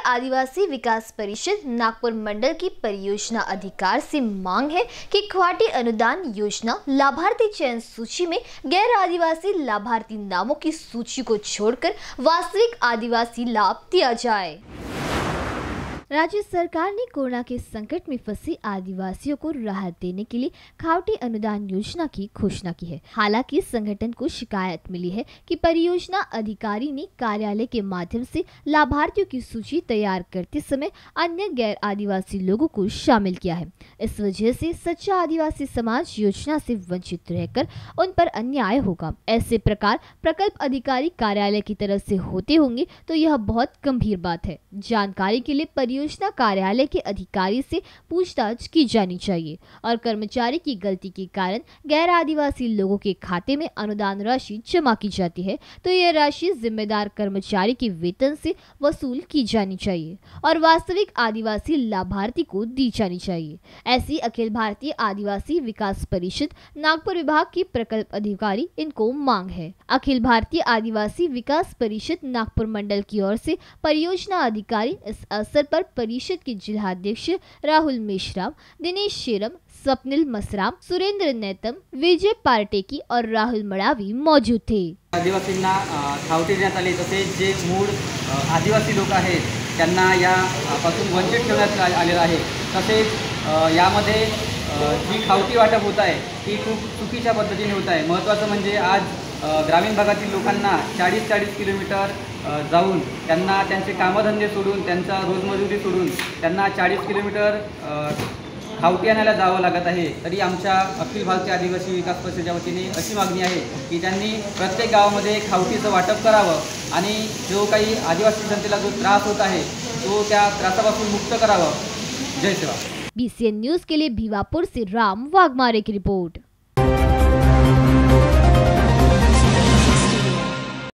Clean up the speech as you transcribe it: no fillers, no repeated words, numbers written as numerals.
आदिवासी विकास परिषद नागपुर मंडल की परियोजना अधिकार से मांग है कि ख्वाटी अनुदान योजना लाभार्थी चयन सूची में गैर आदिवासी लाभार्थी नामों की सूची को छोड़कर वास्तविक आदिवासी लाभ दिया जाए। राज्य सरकार ने कोरोना के संकट में फंसे आदिवासियों को राहत देने के लिए खावटी अनुदान योजना की घोषणा की है। हालांकि संगठन को शिकायत मिली है कि परियोजना अधिकारी ने कार्यालय के माध्यम से लाभार्थियों की सूची तैयार करते समय अन्य गैर आदिवासी लोगों को शामिल किया है। इस वजह से सच्चा आदिवासी समाज योजना से वंचित रहकर उन पर अन्याय होगा। ऐसे प्रकार प्रकल्प अधिकारी कार्यालय की तरफ से होते होंगे तो यह बहुत गंभीर बात है। जानकारी के लिए परियोजना कार्यालय के अधिकारी से पूछताछ की जानी चाहिए और कर्मचारी की गलती के कारण गैर आदिवासी लोगों के खाते में अनुदान राशि जमा की जाती है तो यह राशि जिम्मेदार कर्मचारी के वेतन से वसूल की जानी चाहिए और वास्तविक आदिवासी लाभार्थी को दी जानी चाहिए। ऐसी अखिल भारतीय आदिवासी विकास परिषद नागपुर विभाग की प्रकल्प अधिकारी इनको मांग है। अखिल भारतीय आदिवासी विकास परिषद नागपुर मंडल की ओर से परियोजना अधिकारी इस अवसर पर परिषद के जिलाध्यक्ष राहुल मेश्राम, दिनेश शेरम, स्वप्निल मसराम, सुरेंद्र नेतम, विजय पार्टेकी और राहुल मडावी मौजूद थे। आदिवासींना खावटी देण्यात आले तसेच जे मूळ आदिवासी लोक आहेत त्यांना यापासून वंचित ठेवण्यात आलेलं आहे। तसेच यामध्ये जी खावटी वाटप होत आहे ती खूप चुकीच्या पद्धतीने होत आहे। महत्त्वाचं म्हणजे आज ग्रामीण भागातील लोकांना 40-40 किलोमीटर जाऊन त्यांना त्यांचे कामधंदे सोडून त्यांचा रोजमजुरी सोडून त्यांना 40 किलोमीटर खावटी आणायला जावं लागत आहे। तरी आमच्या अखिल भारतीय आदिवासी विकास परिषदेच्या वतीने अशी मागणी आहे की त्यांनी प्रत्येक गावामध्ये खावटीचं वाटप करावं आणि जो काही आदिवासी जनतेला जो त्रास होत आहे तो त्या त्रासापासून मुक्त करावं। जय सेवा। BCN न्यूज के लिए भिवापुर से राम वाघमारे की रिपोर्ट।